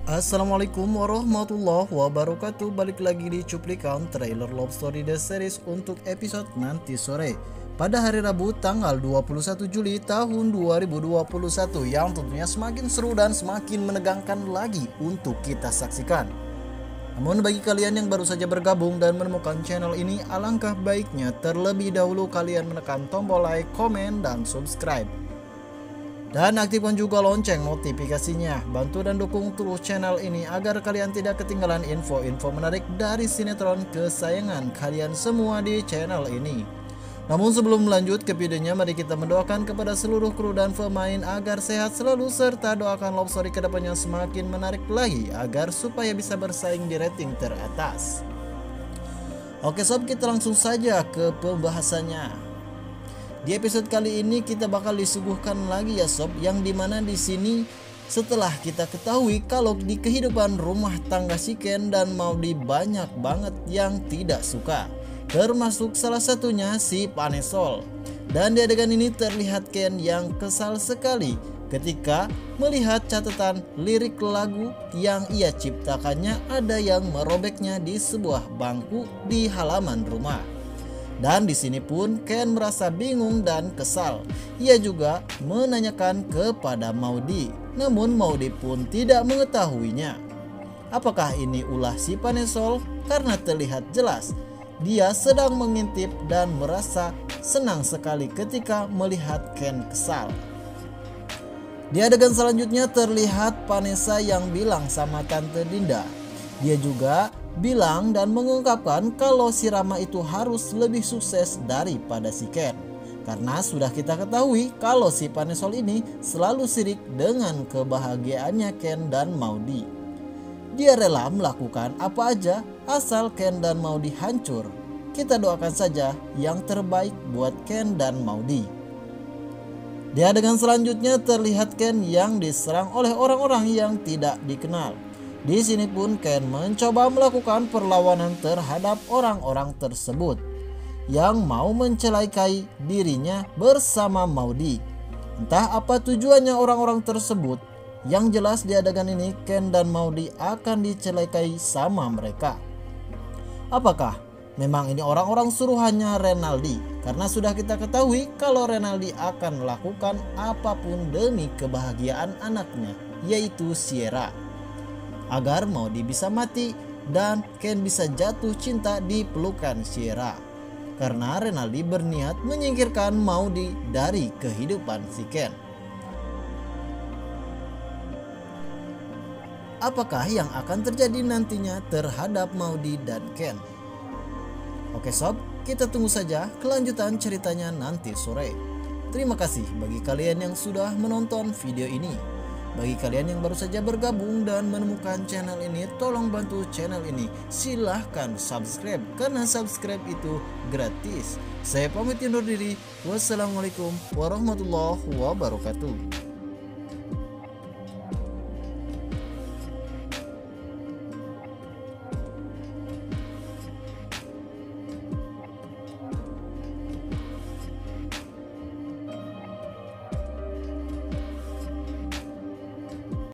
Assalamualaikum warahmatullahi wabarakatuh. Balik lagi di cuplikan trailer Love Story The Series untuk episode nanti sore pada hari Rabu tanggal 21 Juli tahun 2021 yang tentunya semakin seru dan semakin menegangkan lagi untuk kita saksikan. Namun bagi kalian yang baru saja bergabung dan menemukan channel ini, alangkah baiknya terlebih dahulu kalian menekan tombol like, komen, dan subscribe. Dan aktifkan juga lonceng notifikasinya. Bantu dan dukung terus channel ini agar kalian tidak ketinggalan info-info menarik dari sinetron kesayangan kalian semua di channel ini. Namun sebelum melanjut ke videonya, mari kita mendoakan kepada seluruh kru dan pemain agar sehat selalu, serta doakan Love Story kedepannya semakin menarik lagi agar supaya bisa bersaing di rating teratas. Oke sob, kita langsung saja ke pembahasannya. Di episode kali ini kita bakal disuguhkan lagi ya sob, yang dimana di sini setelah kita ketahui kalau di kehidupan rumah tangga si Ken dan Maudy banyak banget yang tidak suka, termasuk salah satunya si Panesol. Dan di adegan ini terlihat Ken yang kesal sekali ketika melihat catatan lirik lagu yang ia ciptakannya ada yang merobeknya di sebuah bangku di halaman rumah. Dan di sini pun Ken merasa bingung dan kesal. Ia juga menanyakan kepada Maudy, namun Maudy pun tidak mengetahuinya. Apakah ini ulah si Panesol? Karena terlihat jelas dia sedang mengintip dan merasa senang sekali ketika melihat Ken kesal. Di adegan selanjutnya terlihat Vanessa yang bilang sama Tante Dinda. Dia juga bilang dan mengungkapkan kalau si Rama itu harus lebih sukses daripada si Ken. Karena sudah kita ketahui kalau si Panesol ini selalu sirik dengan kebahagiaannya Ken dan Maudy. Dia rela melakukan apa aja asal Ken dan Maudy hancur. Kita doakan saja yang terbaik buat Ken dan Maudy. Di adegan selanjutnya terlihat Ken yang diserang oleh orang-orang yang tidak dikenal. Di sini pun Ken mencoba melakukan perlawanan terhadap orang-orang tersebut yang mau mencelakai dirinya bersama Maudy. Entah apa tujuannya orang-orang tersebut. Yang jelas di adegan ini Ken dan Maudy akan dicelakai sama mereka. Apakah memang ini orang-orang suruhannya Renaldi? Karena sudah kita ketahui kalau Renaldi akan melakukan apapun demi kebahagiaan anaknya, yaitu Sierra, agar Maudy bisa mati dan Ken bisa jatuh cinta di pelukan Sierra. Karena Renaldi berniat menyingkirkan Maudy dari kehidupan si Ken. Apakah yang akan terjadi nantinya terhadap Maudy dan Ken? Oke sob, kita tunggu saja kelanjutan ceritanya nanti sore. Terima kasih bagi kalian yang sudah menonton video ini. Bagi kalian yang baru saja bergabung dan menemukan channel ini, tolong bantu channel ini. Silahkan subscribe, karena subscribe itu gratis. Saya pamit undur diri. Wassalamualaikum warahmatullahi wabarakatuh.